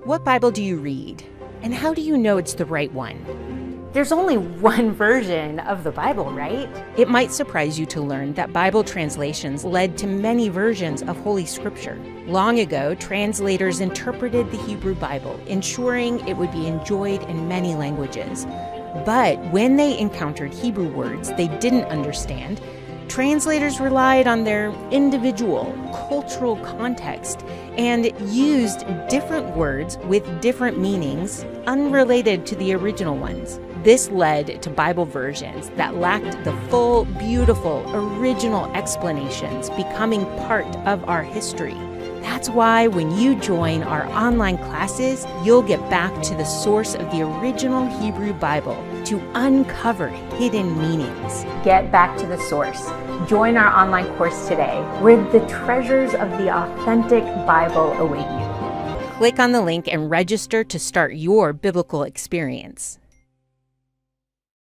What Bible do you read? And how do you know it's the right one? There's only one version of the Bible, right? It might surprise you to learn that Bible translations led to many versions of Holy Scripture. Long ago, translators interpreted the Hebrew Bible, ensuring it would be enjoyed in many languages. But when they encountered Hebrew words they didn't understand, translators relied on their individual cultural context and used different words with different meanings unrelated to the original ones. This led to Bible versions that lacked the full, beautiful, original explanations becoming part of our history. That's why when you join our online classes, you'll get back to the source of the original Hebrew Bible to uncover hidden meanings. Get back to the source. Join our online course today, where the treasures of the authentic Bible await you. Click on the link and register to start your biblical experience.